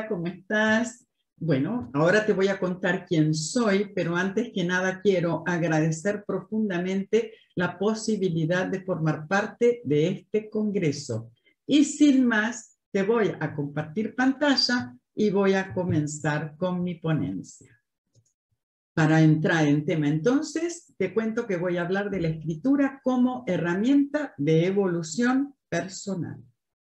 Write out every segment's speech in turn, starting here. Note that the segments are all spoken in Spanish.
Hola, ¿cómo estás? Bueno, ahora te voy a contar quién soy, pero antes que nada quiero agradecer profundamente la posibilidad de formar parte de este congreso. Y sin más, te voy a compartir pantalla y voy a comenzar con mi ponencia. Para entrar en tema, entonces, te cuento que voy a hablar de la escritura como herramienta de evolución personal.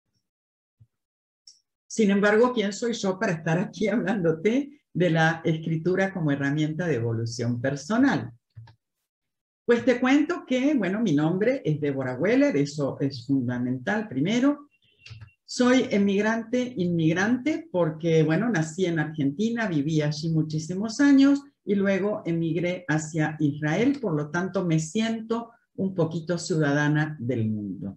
Sin embargo, ¿quién soy yo para estar aquí hablándote de la escritura como herramienta de evolución personal? Pues te cuento que, bueno, mi nombre es Débora Weller, eso es fundamental primero. Soy inmigrante porque, bueno, nací en Argentina, viví allí muchísimos años y luego emigré hacia Israel, por lo tanto me siento un poquito ciudadana del mundo.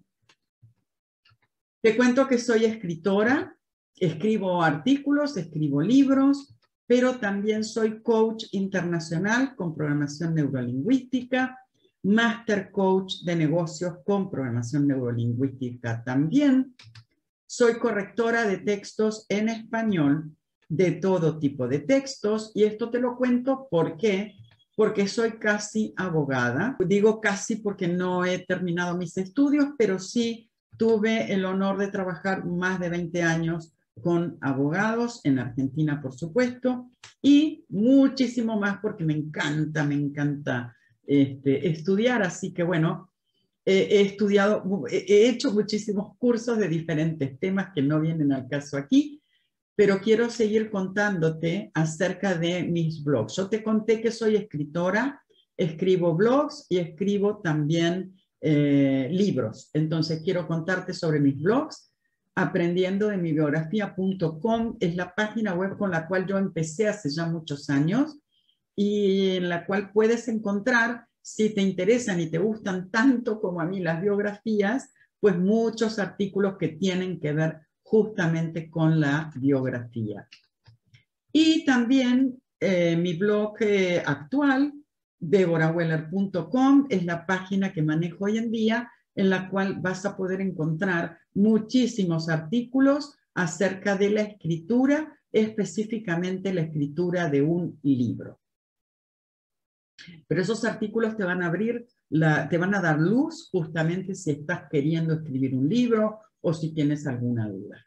Te cuento que soy escritora, escribo artículos, escribo libros, pero también soy coach internacional con programación neurolingüística, master coach de negocios con programación neurolingüística también. Soy correctora de textos en español, de todo tipo de textos, y esto te lo cuento porque soy casi abogada. Digo casi porque no he terminado mis estudios, pero sí tuve el honor de trabajar más de 20 años con abogados, en Argentina por supuesto, y muchísimo más porque me encanta estudiar, así que bueno, he hecho muchísimos cursos de diferentes temas que no vienen al caso aquí, pero quiero seguir contándote acerca de mis blogs. Yo te conté que soy escritora, escribo blogs y escribo también libros. Entonces quiero contarte sobre mis blogs. Aprendiendo de mi biografía.com es la página web con la cual yo empecé hace ya muchos años y en la cual puedes encontrar, si te interesan y te gustan tanto como a mí las biografías, pues muchos artículos que tienen que ver justamente con la biografía. Y también mi blog actual, deboraweller.com, es la página que manejo hoy en día, en la cual vas a poder encontrar muchísimos artículos acerca de la escritura, específicamente la escritura de un libro. Pero esos artículos te van a te van a dar luz justamente si estás queriendo escribir un libro o si tienes alguna duda.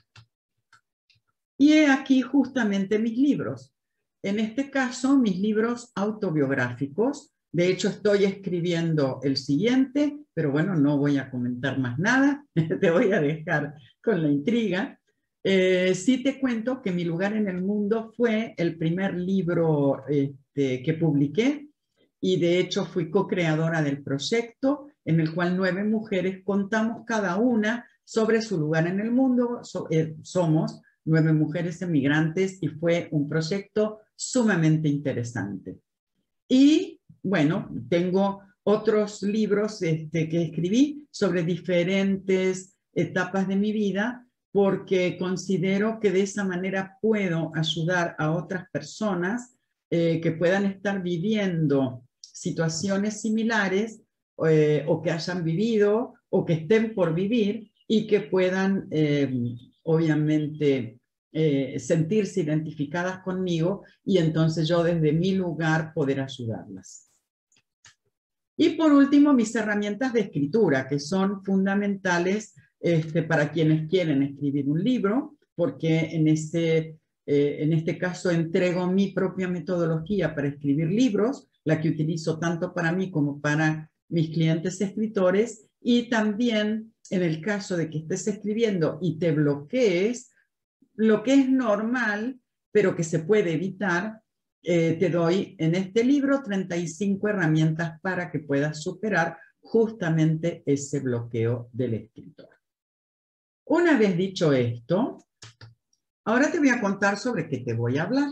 Y he aquí justamente mis libros. En este caso, mis libros autobiográficos. De hecho, estoy escribiendo el siguiente, pero bueno, no voy a comentar más nada. Te voy a dejar con la intriga. Sí te cuento que Mi lugar en el mundo fue el primer libro que publiqué y de hecho fui co-creadora del proyecto en el cual 9 mujeres contamos cada una sobre su lugar en el mundo. Somos 9 mujeres emigrantes y fue un proyecto sumamente interesante. Y bueno, tengo otros libros que escribí sobre diferentes etapas de mi vida porque considero que de esa manera puedo ayudar a otras personas que puedan estar viviendo situaciones similares o que hayan vivido o que estén por vivir y que puedan obviamente sentirse identificadas conmigo y entonces yo desde mi lugar poder ayudarlas. Y por último, mis herramientas de escritura, que son fundamentales para quienes quieren escribir un libro, porque en este caso entrego mi propia metodología para escribir libros, la que utilizo tanto para mí como para mis clientes escritores, y también en el caso de que estés escribiendo y te bloquees, lo que es normal, pero que se puede evitar, te doy en este libro 35 herramientas para que puedas superar justamente ese bloqueo del escritor. Una vez dicho esto, ahora te voy a contar sobre qué te voy a hablar.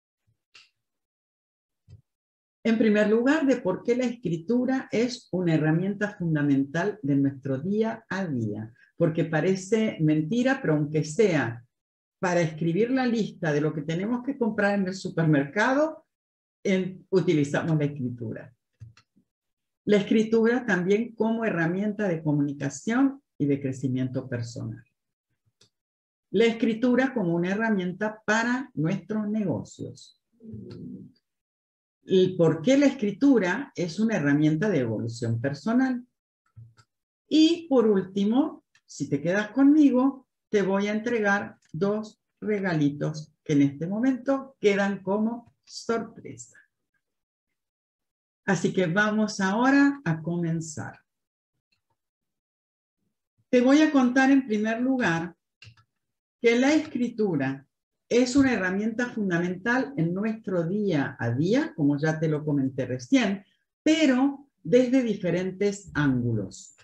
En primer lugar, de por qué la escritura es una herramienta fundamental de nuestro día a día. Porque parece mentira, pero aunque sea para escribir la lista de lo que tenemos que comprar en el supermercado, utilizamos la escritura. La escritura también como herramienta de comunicación y de crecimiento personal. la escritura como una herramienta para nuestros negocios. ¿Y por qué la escritura es una herramienta de evolución personal? Y por último, si te quedas conmigo, te voy a entregar 2 regalitos que en este momento quedan como sorpresa. Así que vamos ahora a comenzar. Te voy a contar en primer lugar que la escritura es una herramienta fundamental en nuestro día a día, como ya te lo comenté recién, pero desde diferentes ángulos.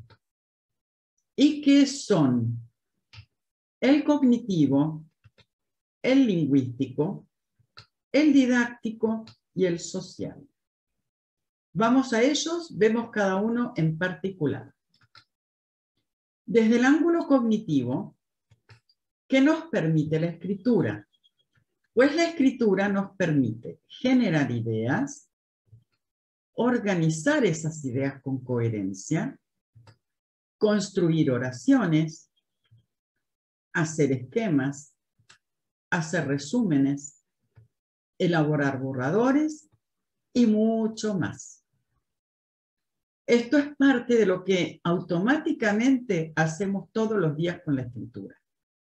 ¿Y qué son? El cognitivo, el lingüístico, el didáctico y el social. Vamos a ellos, vemos cada uno en particular. Desde el ángulo cognitivo, ¿qué nos permite la escritura? Pues la escritura nos permite generar ideas, organizar esas ideas con coherencia, construir oraciones, hacer esquemas, hacer resúmenes, elaborar borradores y mucho más. Esto es parte de lo que automáticamente hacemos todos los días con la escritura.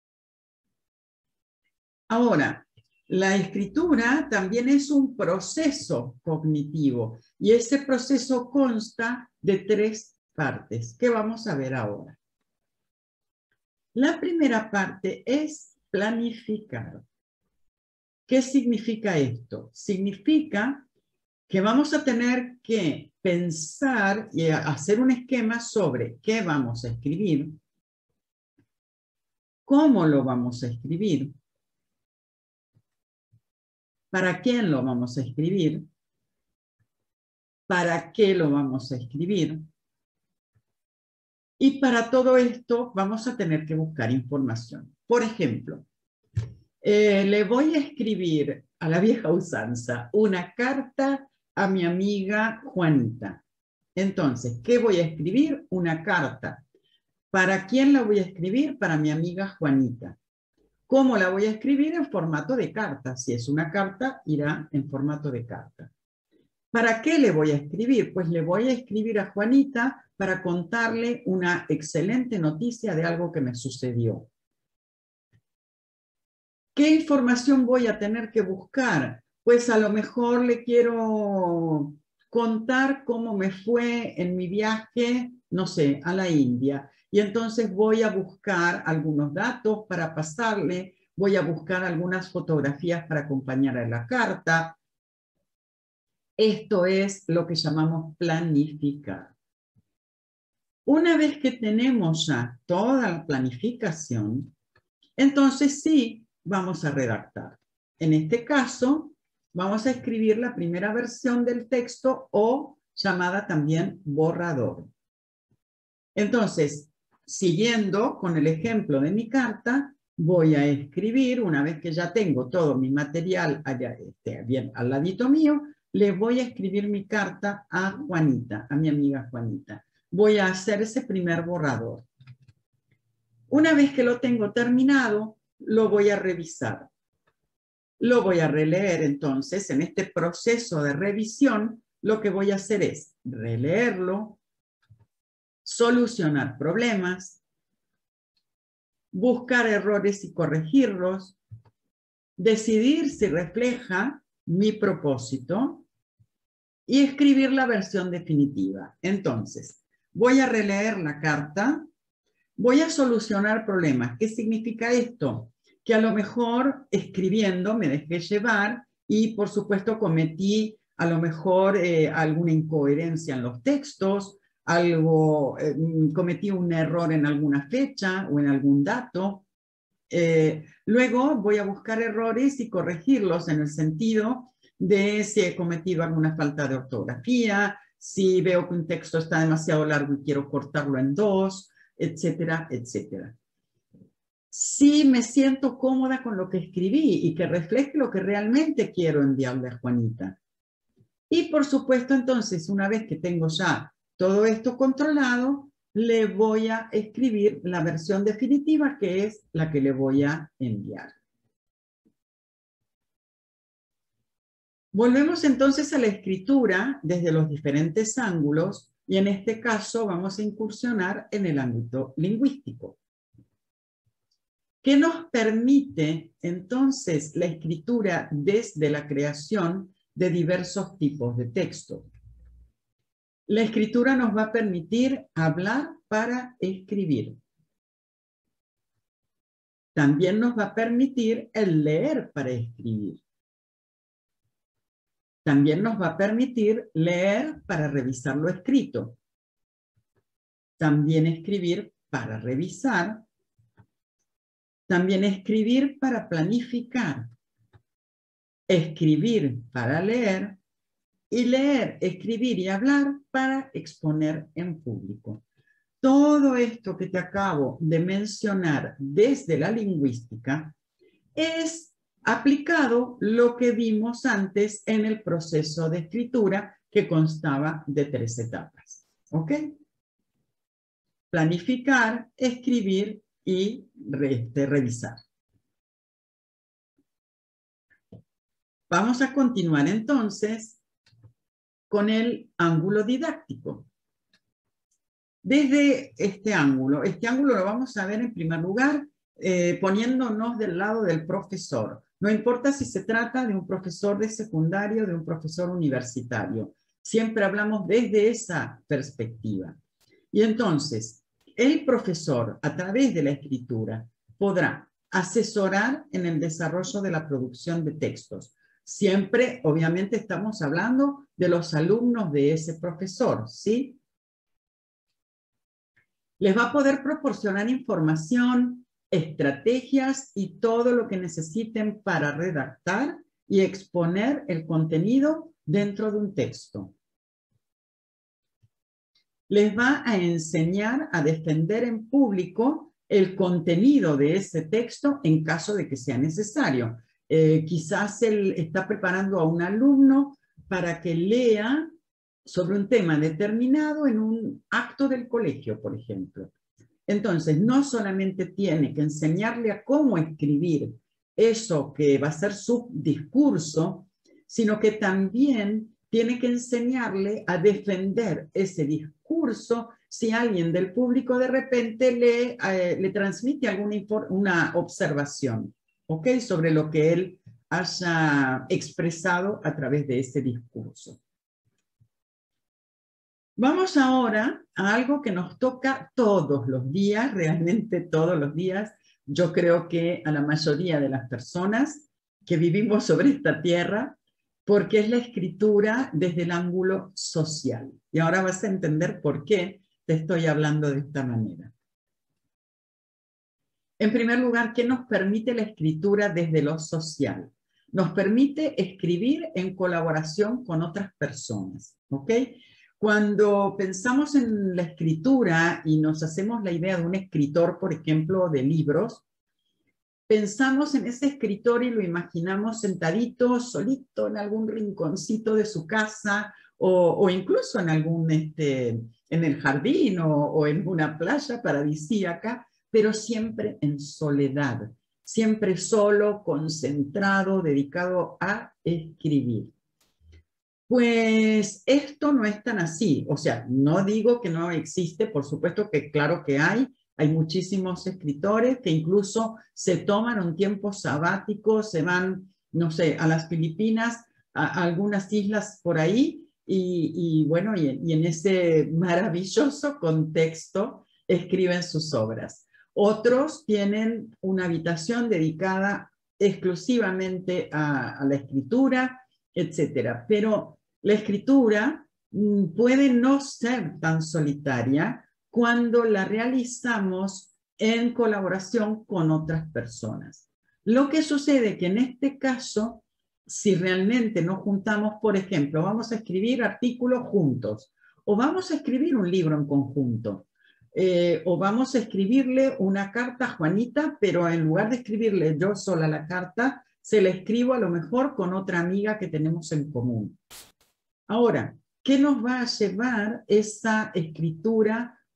Ahora, la escritura también es un proceso cognitivo y ese proceso consta de 3 partes que vamos a ver ahora. La primera parte es planificar. ¿Qué significa esto? Significa que vamos a tener que pensar y hacer un esquema sobre qué vamos a escribir, cómo lo vamos a escribir, para quién lo vamos a escribir, para qué lo vamos a escribir. Y para todo esto vamos a tener que buscar información. Por ejemplo, le voy a escribir a la vieja usanza una carta a mi amiga Juanita. Entonces, ¿qué voy a escribir? Una carta. ¿Para quién la voy a escribir? Para mi amiga Juanita. ¿Cómo la voy a escribir? En formato de carta. Si es una carta, irá en formato de carta. ¿Para qué le voy a escribir? Pues le voy a escribir a Juanita para contarle una excelente noticia de algo que me sucedió. ¿Qué información voy a tener que buscar? Pues a lo mejor le quiero contar cómo me fue en mi viaje, no sé, a la India. Y entonces voy a buscar algunos datos para pasarle, voy a buscar algunas fotografías para acompañar a la carta. Esto es lo que llamamos planificar. Una vez que tenemos ya toda la planificación, entonces sí, vamos a redactar. En este caso, vamos a escribir la primera versión del texto o llamada también borrador. Entonces, siguiendo con el ejemplo de mi carta, voy a escribir, una vez que ya tengo todo mi material allá, bien al ladito mío, le voy a escribir mi carta a Juanita, a mi amiga Juanita. Voy a hacer ese primer borrador. Una vez que lo tengo terminado, lo voy a revisar. Lo voy a releer, entonces, en este proceso de revisión, lo que voy a hacer es releerlo, solucionar problemas, buscar errores y corregirlos, decidir si refleja mi propósito y escribir la versión definitiva. Entonces, voy a releer la carta, voy a solucionar problemas. ¿Qué significa esto? Que a lo mejor escribiendo me dejé llevar y por supuesto cometí a lo mejor alguna incoherencia en los textos, cometí un error en alguna fecha o en algún dato. Luego voy a buscar errores y corregirlos en el sentido de si he cometido alguna falta de ortografía, si veo que un texto está demasiado largo y quiero cortarlo en 2, etcétera, etcétera. Si me siento cómoda con lo que escribí y que refleje lo que realmente quiero enviarle a Juanita. Y por supuesto, entonces, una vez que tengo ya todo esto controlado, le voy a escribir la versión definitiva, que es la que le voy a enviar. Volvemos entonces a la escritura desde los diferentes ángulos y en este caso vamos a incursionar en el ámbito lingüístico. ¿Qué nos permite entonces la escritura desde la creación de diversos tipos de texto? La escritura nos va a permitir hablar para escribir. También nos va a permitir el leer para escribir. También nos va a permitir leer para revisar lo escrito. También escribir para revisar. También escribir para planificar. Escribir para leer. Y leer, escribir y hablar para exponer en público. Todo esto que te acabo de mencionar desde la lingüística es aplicado lo que vimos antes en el proceso de escritura que constaba de 3 etapas. ¿Ok? Planificar, escribir y revisar. Vamos a continuar entonces con el ángulo didáctico. Desde este ángulo lo vamos a ver en primer lugar poniéndonos del lado del profesor. No importa si se trata de un profesor de secundario o de un profesor universitario. Siempre hablamos desde esa perspectiva. Y entonces, el profesor, a través de la escritura, podrá asesorar en el desarrollo de la producción de textos. Siempre, obviamente, estamos hablando de los alumnos de ese profesor, ¿sí? Les va a poder proporcionar información, estrategias y todo lo que necesiten para redactar y exponer el contenido dentro de un texto. Les va a enseñar a defender en público el contenido de ese texto en caso de que sea necesario. Quizás él está preparando a un alumno para que lea sobre un tema determinado en un acto del colegio, por ejemplo. Entonces, no solamente tiene que enseñarle a cómo escribir eso que va a ser su discurso, sino que también tiene que enseñarle a defender ese discurso si alguien del público de repente le transmite una observación, ¿ok? Sobre lo que él haya expresado a través de ese discurso. Vamos ahora a algo que nos toca todos los días, realmente todos los días. Yo creo que a la mayoría de las personas que vivimos sobre esta tierra, porque es la escritura desde el ángulo social. Y ahora vas a entender por qué te estoy hablando de esta manera. En primer lugar, ¿qué nos permite la escritura desde lo social? Nos permite escribir en colaboración con otras personas, ¿ok? Cuando pensamos en la escritura y nos hacemos la idea de un escritor, por ejemplo, de libros, pensamos en ese escritor y lo imaginamos sentadito, solito, en algún rinconcito de su casa o incluso en en el jardín o en una playa paradisíaca, pero siempre en soledad, siempre solo, concentrado, dedicado a escribir. Pues esto no es tan así, o sea, no digo que no existe, por supuesto que claro que hay muchísimos escritores que incluso se toman un tiempo sabático, se van, no sé, a las Filipinas, a algunas islas por ahí, bueno, y en ese maravilloso contexto escriben sus obras. Otros tienen una habitación dedicada exclusivamente a la escritura, etcétera. Pero la escritura puede no ser tan solitaria cuando la realizamos en colaboración con otras personas. Lo que sucede que en este caso, si realmente nos juntamos, por ejemplo, vamos a escribir artículos juntos, o vamos a escribir un libro en conjunto, o vamos a escribirle una carta a Juanita, pero en lugar de escribirle yo sola la carta, se la escribo a lo mejor con otra amiga que tenemos en común. Ahora, ¿qué nos va a llevar esa escritura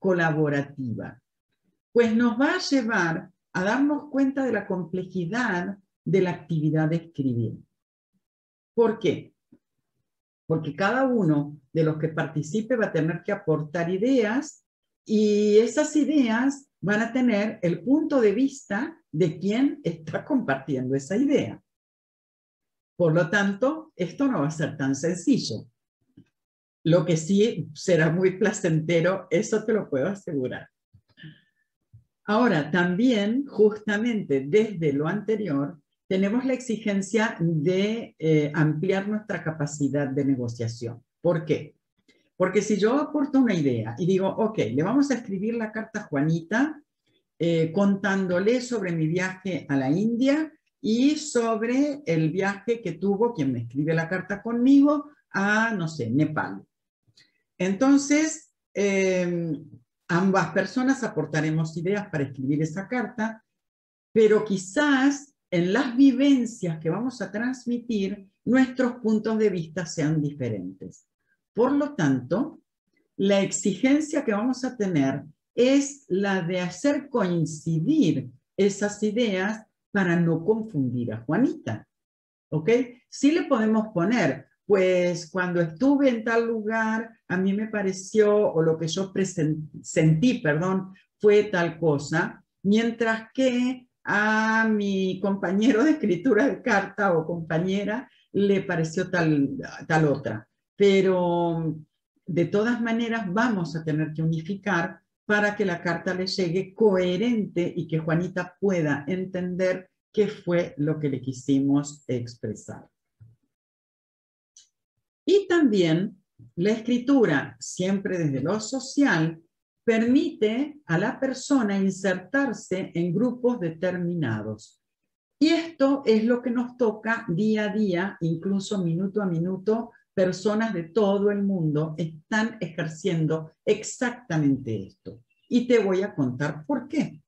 colaborativa? Pues nos va a llevar a darnos cuenta de la complejidad de la actividad de escribir. ¿Por qué? Porque cada uno de los que participe va a tener que aportar ideas y esas ideas van a tener el punto de vista de quien está compartiendo esa idea. Por lo tanto, esto no va a ser tan sencillo. Lo que sí será muy placentero, eso te lo puedo asegurar. Ahora, también, justamente desde lo anterior, tenemos la exigencia de ampliar nuestra capacidad de negociación. ¿Por qué? Porque si yo aporto una idea y digo, ok, le vamos a escribir la carta a Juanita contándole sobre mi viaje a la India y sobre el viaje que tuvo quien me escribe la carta conmigo a, no sé, Nepal. Entonces, ambas personas aportaremos ideas para escribir esa carta, pero quizás en las vivencias que vamos a transmitir, nuestros puntos de vista sean diferentes. Por lo tanto, la exigencia que vamos a tener es la de hacer coincidir esas ideas para no confundir a Juanita. ¿Ok? Sí le podemos poner, pues cuando estuve en tal lugar, a mí me pareció, o lo que yo sentí, perdón, fue tal cosa, mientras que a mi compañero de escritura de carta o compañera le pareció tal otra. Pero de todas maneras vamos a tener que unificar para que la carta le llegue coherente y que Juanita pueda entender qué fue lo que le quisimos expresar. Y también la escritura, siempre desde lo social, permite a la persona insertarse en grupos determinados. Y esto es lo que nos toca día a día, incluso minuto a minuto. Personas de todo el mundo están ejerciendo exactamente esto. Y te voy a contar por qué.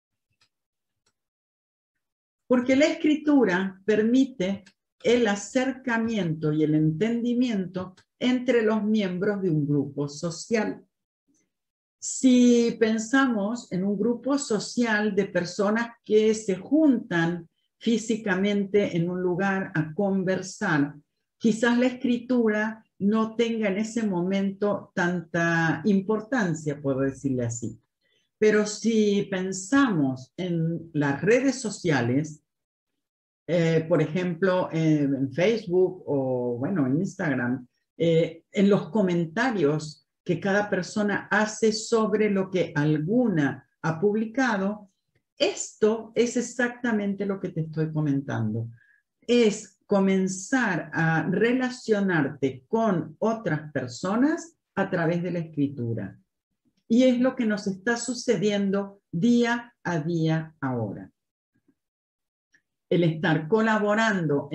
Porque la escritura permite el acercamiento y el entendimiento entre los miembros de un grupo social. Si pensamos en un grupo social de personas que se juntan físicamente en un lugar a conversar, quizás la escritura no tenga en ese momento tanta importancia, puedo decirle así. Pero si pensamos en las redes sociales, por ejemplo, en Facebook o, bueno, en Instagram, en los comentarios que cada persona hace sobre lo que alguna ha publicado, esto es exactamente lo que te estoy comentando. Es comenzar a relacionarte con otras personas a través de la escritura. Y es lo que nos está sucediendo día a día ahora. El estar colaborando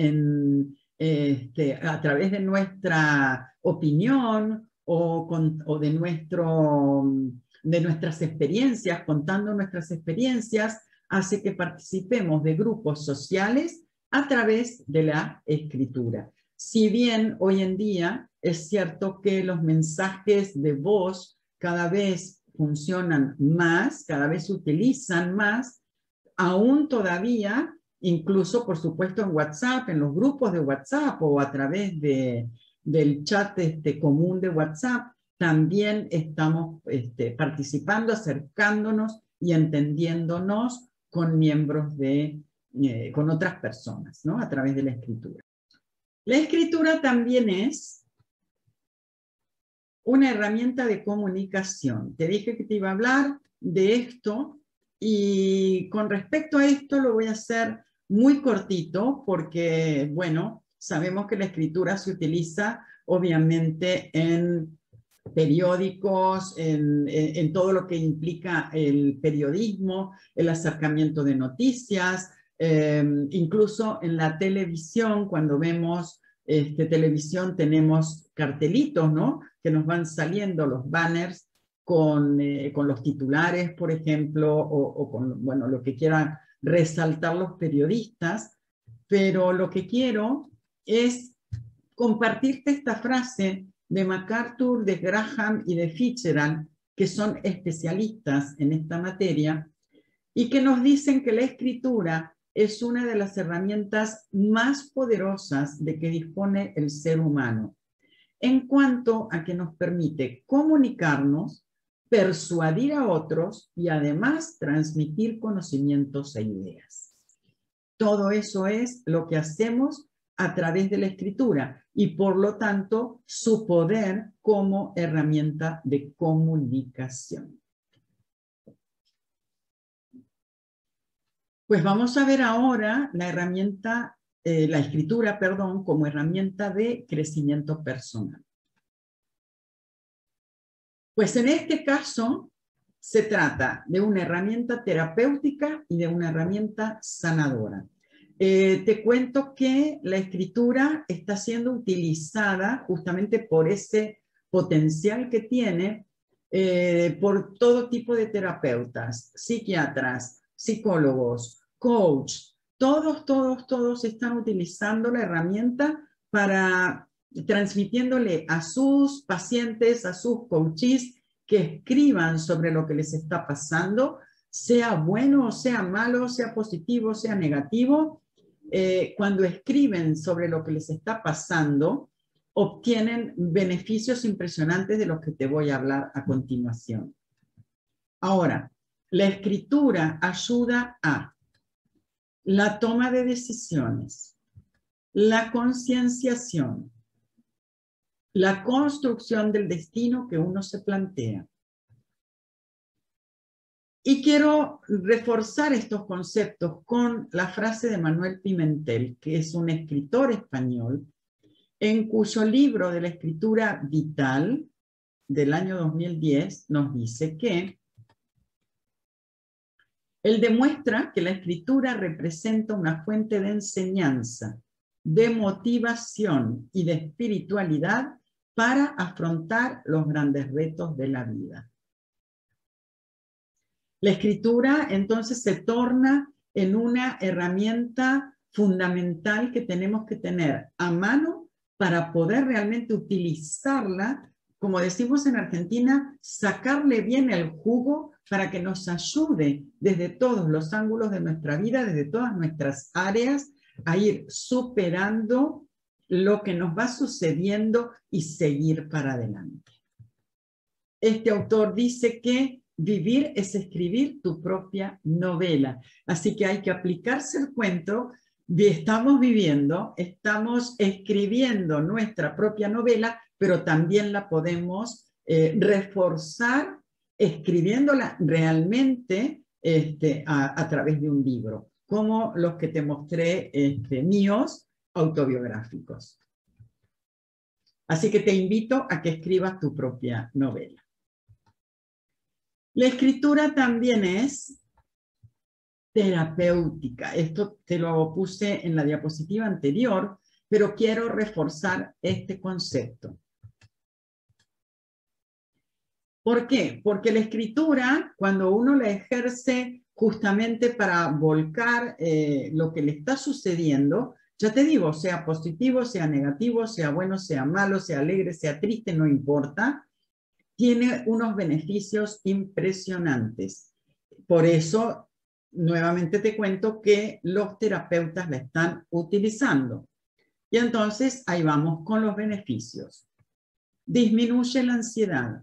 a través de nuestra opinión o de nuestras experiencias, contando nuestras experiencias, hace que participemos de grupos sociales a través de la escritura. Si bien hoy en día es cierto que los mensajes de voz cada vez funcionan más, cada vez se utilizan más, aún todavía, incluso por supuesto en WhatsApp, en los grupos de WhatsApp o a través del chat común de WhatsApp, también estamos participando, acercándonos y entendiéndonos con miembros con otras personas, ¿no? A través de la escritura. La escritura también es una herramienta de comunicación. Te dije que te iba a hablar de esto y con respecto a esto lo voy a hacer muy cortito porque, bueno, sabemos que la escritura se utiliza obviamente en periódicos, en todo lo que implica el periodismo, el acercamiento de noticias, incluso en la televisión, cuando vemos televisión tenemos cartelitos, ¿no? Que nos van saliendo los banners con los titulares, por ejemplo, o con, bueno, lo que quieran resaltar los periodistas, pero lo que quiero es compartirte esta frase de MacArthur, de Graham y de Fitzgerald, que son especialistas en esta materia y que nos dicen que la escritura es una de las herramientas más poderosas de que dispone el ser humano, en cuanto a que nos permite comunicarnos, persuadir a otros y además transmitir conocimientos e ideas. Todo eso es lo que hacemos a través de la escritura y por lo tanto su poder como herramienta de comunicación. Pues vamos a ver ahora la herramienta, la escritura, perdón, como herramienta de crecimiento personal. Pues en este caso se trata de una herramienta terapéutica y de una herramienta sanadora. Te cuento que la escritura está siendo utilizada justamente por ese potencial que tiene por todo tipo de terapeutas, psiquiatras, psicólogos, coach, todos están utilizando la herramienta para transmitiéndole a sus pacientes, a sus coaches, que escriban sobre lo que les está pasando, sea bueno, sea malo, sea positivo, sea negativo. Cuando escriben sobre lo que les está pasando, obtienen beneficios impresionantes de los que te voy a hablar a continuación. Ahora, la escritura ayuda a la toma de decisiones, la concienciación, la construcción del destino que uno se plantea. Y quiero reforzar estos conceptos con la frase de Manuel Pimentel, que es un escritor español, en cuyo libro de la escritura vital del año 2010 nos dice que él demuestra que la escritura representa una fuente de enseñanza, de motivación y de espiritualidad para afrontar los grandes retos de la vida. La escritura entonces se torna en una herramienta fundamental que tenemos que tener a mano para poder realmente utilizarla, como decimos en Argentina, sacarle bien el jugo para que nos ayude desde todos los ángulos de nuestra vida, desde todas nuestras áreas, a ir superando lo que nos va sucediendo y seguir para adelante. Este autor dice que vivir es escribir tu propia novela. Así que hay que aplicarse el cuento de estamos viviendo, estamos escribiendo nuestra propia novela, pero también la podemos reforzar escribiéndola realmente a través de un libro, como los que te mostré míos autobiográficos. Así que te invito a que escribas tu propia novela. La escritura también es terapéutica. Esto te lo puse en la diapositiva anterior, pero quiero reforzar este concepto. ¿Por qué? Porque la escritura, cuando uno la ejerce justamente para volcar lo que le está sucediendo, ya te digo, sea positivo, sea negativo, sea bueno, sea malo, sea alegre, sea triste, no importa, tiene unos beneficios impresionantes. Por eso, nuevamente te cuento que los terapeutas la están utilizando. Y entonces, ahí vamos con los beneficios. Disminuye la ansiedad.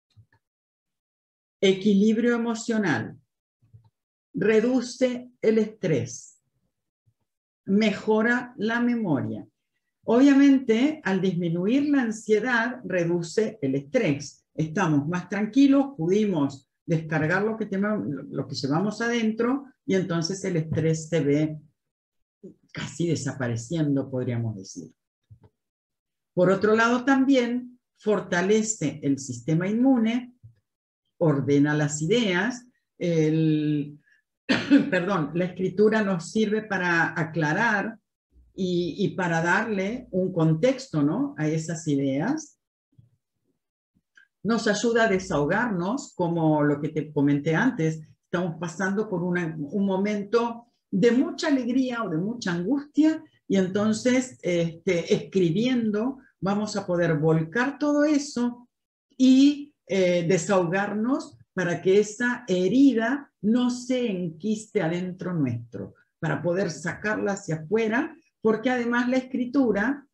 Equilibrio emocional. Reduce el estrés. Mejora la memoria. Obviamente, al disminuir la ansiedad, reduce el estrés. Estamos más tranquilos, pudimos descargar lo que llevamos adentro y entonces el estrés se ve casi desapareciendo, podríamos decir. Por otro lado, también fortalece el sistema inmune, ordena las ideas, la escritura nos sirve para aclarar y para darle un contexto, ¿no?, a esas ideas. Nos ayuda a desahogarnos, como lo que te comenté antes, estamos pasando por un momento de mucha alegría o de mucha angustia, y entonces escribiendo vamos a poder volcar todo eso y desahogarnos para que esa herida no se enquiste adentro nuestro, para poder sacarla hacia afuera, porque además la escritura,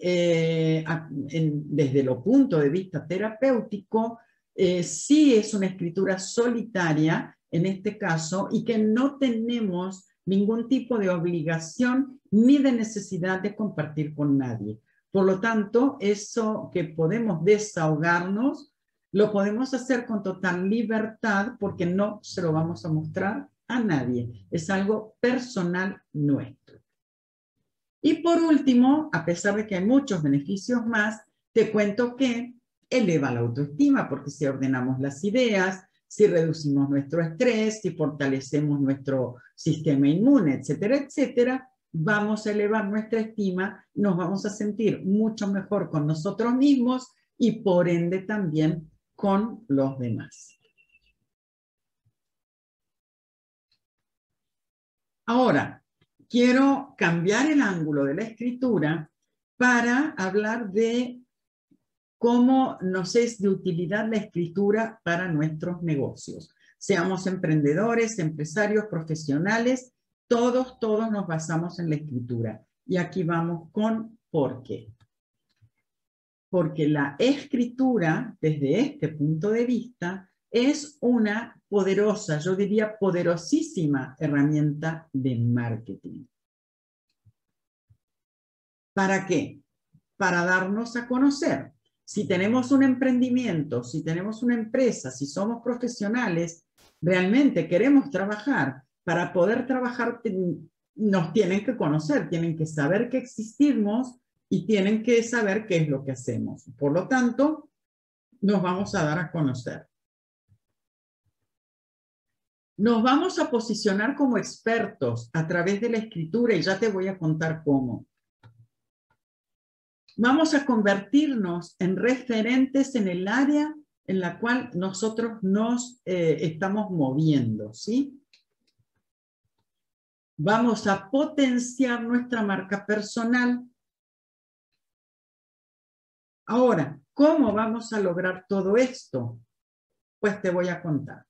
desde lo punto de vista terapéutico, sí es una escritura solitaria, en este caso, y que no tenemos ningún tipo de obligación ni de necesidad de compartir con nadie. Por lo tanto, eso que podemos desahogarnos, lo podemos hacer con total libertad porque no se lo vamos a mostrar a nadie. Es algo personal nuestro. Y por último, a pesar de que hay muchos beneficios más, te cuento que eleva la autoestima porque si ordenamos las ideas, si reducimos nuestro estrés, si fortalecemos nuestro sistema inmune, etcétera, etcétera, vamos a elevar nuestra estima, nos vamos a sentir mucho mejor con nosotros mismos y por ende también con los demás. Ahora, quiero cambiar el ángulo de la escritura para hablar de cómo nos es de utilidad la escritura para nuestros negocios. Seamos emprendedores, empresarios, profesionales, todos nos basamos en la escritura. Y aquí vamos con por qué. Porque la escritura, desde este punto de vista, es una poderosa, yo diría poderosísima herramienta de marketing. ¿Para qué? Para darnos a conocer. Si tenemos un emprendimiento, si tenemos una empresa, si somos profesionales, realmente queremos trabajar. Para poder trabajar nos tienen que conocer, tienen que saber que existimos y tienen que saber qué es lo que hacemos. Por lo tanto, nos vamos a dar a conocer. Nos vamos a posicionar como expertos a través de la escritura y ya te voy a contar cómo. Vamos a convertirnos en referentes en el área en la cual nosotros nos estamos moviendo, ¿sí? Vamos a potenciar nuestra marca personal. Ahora, ¿cómo vamos a lograr todo esto? Pues te voy a contar.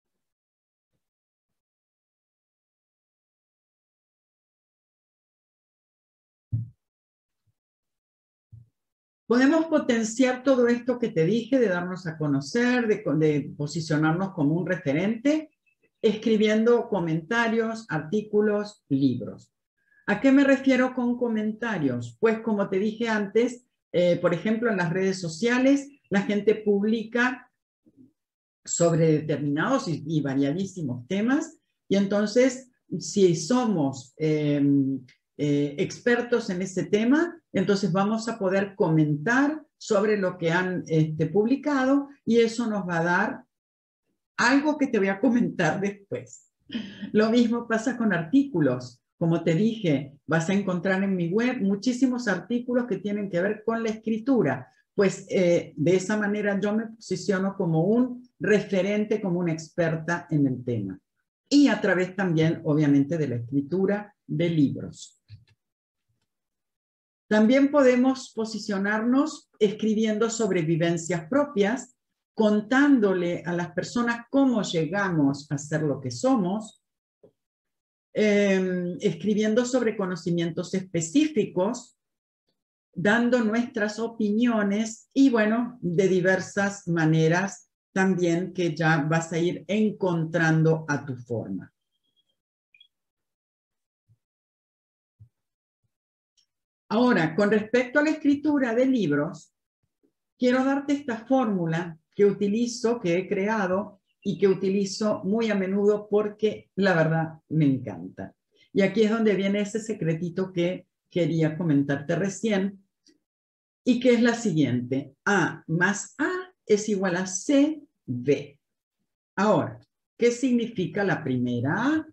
Podemos potenciar todo esto que te dije, de darnos a conocer, de posicionarnos como un referente, escribiendo comentarios, artículos, libros. ¿A qué me refiero con comentarios? Pues como te dije antes, por ejemplo, en las redes sociales, la gente publica sobre determinados y variadísimos temas, y entonces, si somos expertos en ese tema, entonces vamos a poder comentar sobre lo que han publicado, y eso nos va a dar algo que te voy a comentar después. Lo mismo pasa con artículos. Como te dije, vas a encontrar en mi web muchísimos artículos que tienen que ver con la escritura. Pues de esa manera yo me posiciono como un referente, como una experta en el tema. Y a través también, obviamente, de la escritura de libros. También podemos posicionarnos escribiendo sobre vivencias propias, contándole a las personas cómo llegamos a ser lo que somos, escribiendo sobre conocimientos específicos, dando nuestras opiniones y bueno, de diversas maneras también que ya vas a ir encontrando a tu forma. Ahora, con respecto a la escritura de libros, quiero darte esta fórmula que utilizo, que he creado y que utilizo muy a menudo porque la verdad me encanta. Y aquí es donde viene ese secretito que quería comentarte recién y que es la siguiente. A más A es igual a CB. Ahora, ¿qué significa la primera A?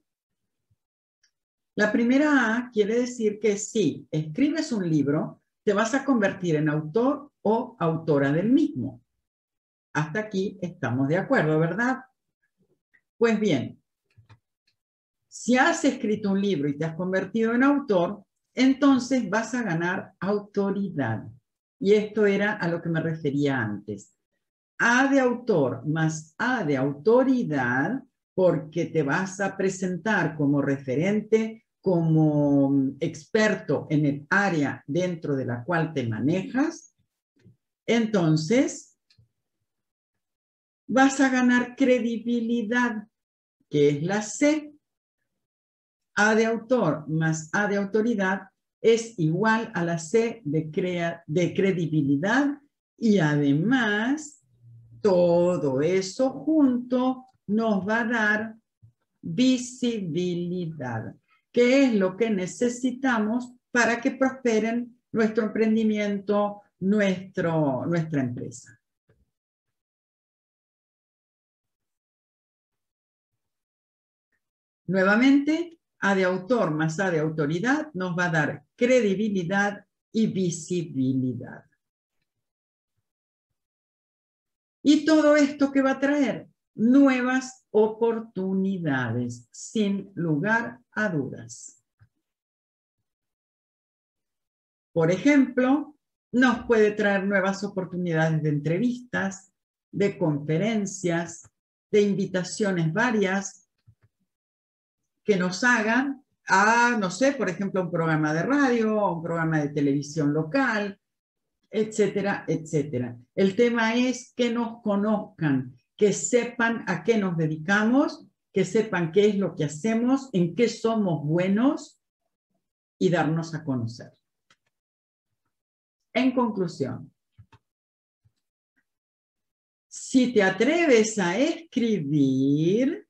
La primera A quiere decir que si escribes un libro, te vas a convertir en autor o autora del mismo. Hasta aquí estamos de acuerdo, ¿verdad? Pues bien, si has escrito un libro y te has convertido en autor, entonces vas a ganar autoridad. Y esto era a lo que me refería antes. A de autor más A de autoridad, porque te vas a presentar como referente, como experto en el área dentro de la cual te manejas. Entonces, vas a ganar credibilidad, que es la C. A de autor más A de autoridad es igual a la C de credibilidad, y además todo eso junto nos va a dar visibilidad, que es lo que necesitamos para que prosperen nuestro emprendimiento, nuestra empresa. Nuevamente, A de autor más A de autoridad nos va a dar credibilidad y visibilidad. Y todo esto que va a traer nuevas oportunidades, sin lugar a dudas. Por ejemplo, nos puede traer nuevas oportunidades de entrevistas, de conferencias, de invitaciones varias que nos hagan a, no sé, por ejemplo, un programa de radio, un programa de televisión local, etcétera, etcétera. El tema es que nos conozcan, que sepan a qué nos dedicamos, que sepan qué es lo que hacemos, en qué somos buenos y darnos a conocer. En conclusión, si te atreves a escribir,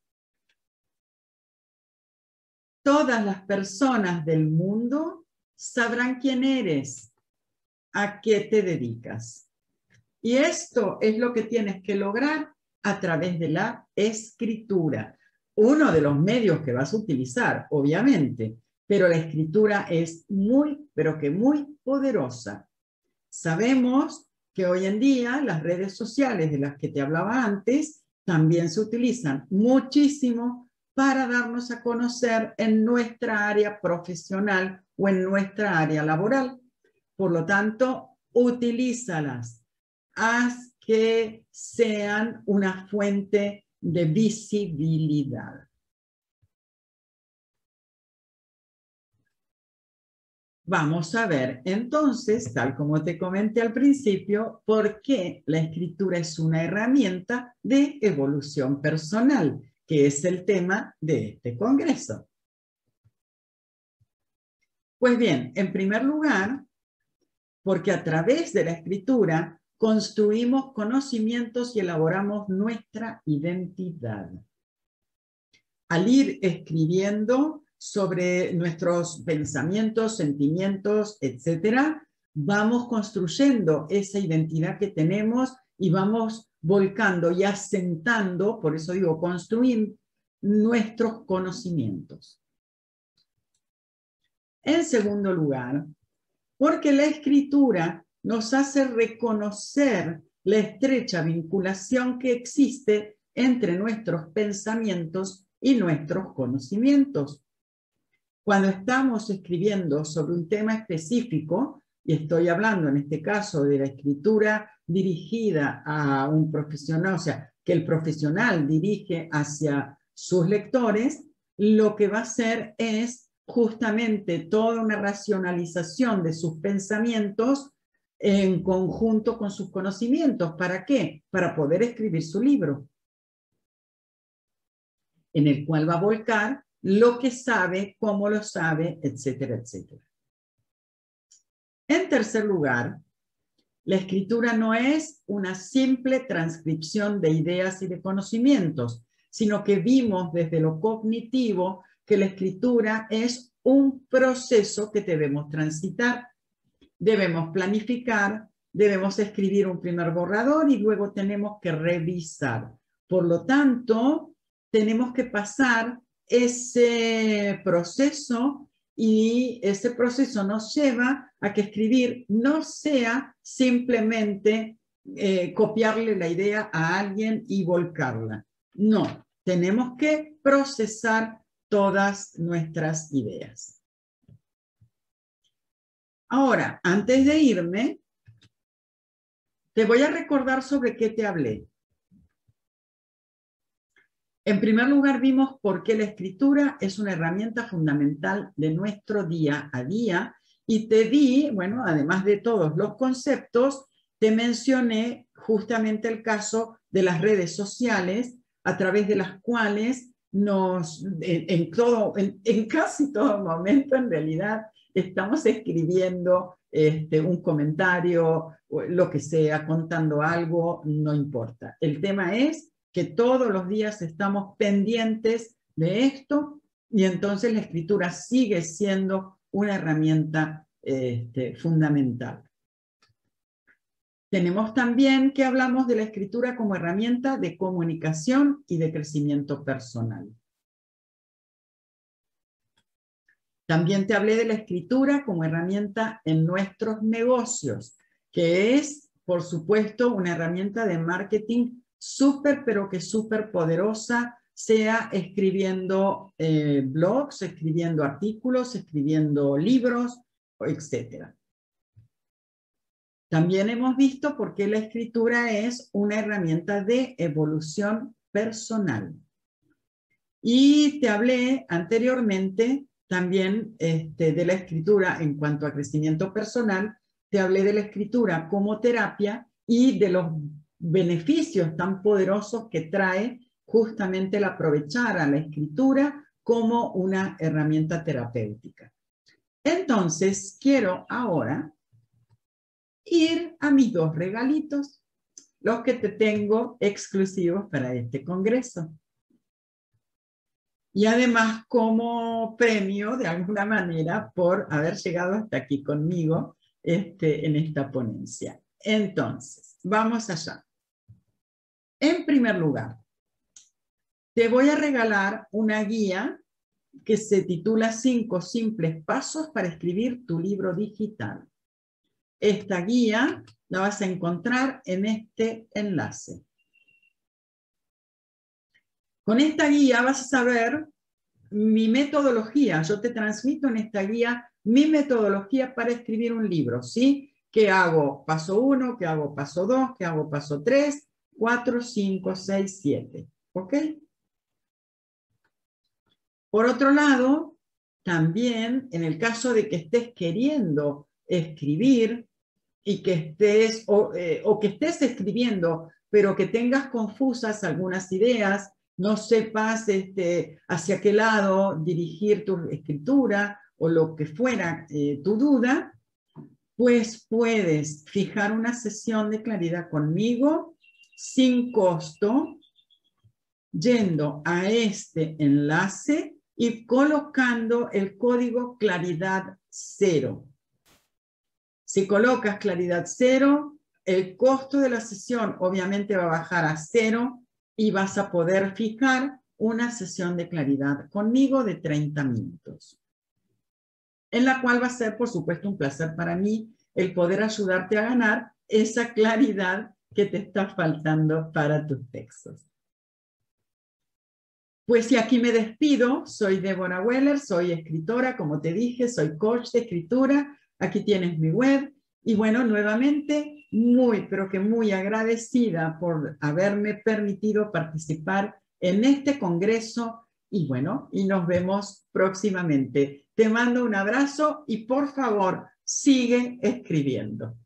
todas las personas del mundo sabrán quién eres, a qué te dedicas. Y esto es lo que tienes que lograr a través de la escritura. Uno de los medios que vas a utilizar, obviamente, pero la escritura es muy, pero que muy poderosa. Sabemos que hoy en día las redes sociales de las que te hablaba antes también se utilizan muchísimo para darnos a conocer en nuestra área profesional o en nuestra área laboral. Por lo tanto, utilízalas. Haz que sean una fuente de visibilidad. Vamos a ver entonces, tal como te comenté al principio, por qué la escritura es una herramienta de evolución personal, que es el tema de este congreso. Pues bien, en primer lugar, porque a través de la escritura construimos conocimientos y elaboramos nuestra identidad. Al ir escribiendo sobre nuestros pensamientos, sentimientos, etcétera, vamos construyendo esa identidad que tenemos y vamos volcando y asentando, por eso digo construir, nuestros conocimientos. En segundo lugar, porque la escritura nos hace reconocer la estrecha vinculación que existe entre nuestros pensamientos y nuestros conocimientos. Cuando estamos escribiendo sobre un tema específico, y estoy hablando en este caso de la escritura dirigida a un profesional, o sea, que el profesional dirige hacia sus lectores, lo que va a hacer es justamente toda una racionalización de sus pensamientos en conjunto con sus conocimientos. ¿Para qué? Para poder escribir su libro, en el cual va a volcar lo que sabe, cómo lo sabe, etcétera, etcétera. En tercer lugar, la escritura no es una simple transcripción de ideas y de conocimientos, sino que vimos desde lo cognitivo que la escritura es un proceso que debemos transitar. Debemos planificar, debemos escribir un primer borrador y luego tenemos que revisar. Por lo tanto, tenemos que pasar ese proceso y ese proceso nos lleva a que escribir no sea simplemente copiarle la idea a alguien y volcarla. No, tenemos que procesar todas nuestras ideas. Ahora, antes de irme, Te voy a recordar sobre qué te hablé. En primer lugar, vimos por qué la escritura es una herramienta fundamental de nuestro día a día y te di, bueno, además de todos los conceptos, te mencioné justamente el caso de las redes sociales a través de las cuales en casi todo momento en realidad estamos escribiendo un comentario, lo que sea, contando algo, no importa. El tema es que todos los días estamos pendientes de esto y entonces la escritura sigue siendo una herramienta fundamental. Tenemos también que hablamos de la escritura como herramienta de comunicación y de crecimiento personal. También te hablé de la escritura como herramienta en nuestros negocios, que es, por supuesto, una herramienta de marketing súper, pero que súper poderosa, sea escribiendo blogs, escribiendo artículos, escribiendo libros, etc. También hemos visto por qué la escritura es una herramienta de evolución personal. Y te hablé anteriormente también de la escritura en cuanto a crecimiento personal, te hablé de la escritura como terapia y de los beneficios tan poderosos que trae justamente el aprovechar a la escritura como una herramienta terapéutica. Entonces, quiero ahora ir a mis dos regalitos, los que te tengo exclusivos para este congreso. Y además como premio, de alguna manera, por haber llegado hasta aquí conmigo en esta ponencia. Entonces, vamos allá. En primer lugar, te voy a regalar una guía que se titula 5 simples pasos para escribir tu libro digital. Esta guía la vas a encontrar en este enlace. Con esta guía vas a saber mi metodología. Yo te transmito en esta guía mi metodología para escribir un libro, ¿sí? ¿Qué hago? Paso 1, ¿qué hago? Paso 2, ¿qué hago? Paso 3, 4, 5, 6, 7. ¿Ok? Por otro lado, también en el caso de que estés queriendo escribir y que estés, o que estés escribiendo, pero que tengas confusas algunas ideas, no sepas hacia qué lado dirigir tu escritura o lo que fuera tu duda, pues puedes fijar una sesión de claridad conmigo sin costo, yendo a este enlace y colocando el código claridad 0. Si colocas claridad 0, el costo de la sesión obviamente va a bajar a 0 y vas a poder fijar una sesión de claridad conmigo de 30 minutos. En la cual va a ser, por supuesto, un placer para mí el poder ayudarte a ganar esa claridad que te está faltando para tus textos. Pues y aquí me despido, soy Débora Weller, soy escritora, como te dije, soy coach de escritura, aquí tienes mi web, y bueno, nuevamente, muy, pero que muy agradecida por haberme permitido participar en este congreso, y bueno, y nos vemos próximamente. Te mando un abrazo y por favor, sigue escribiendo.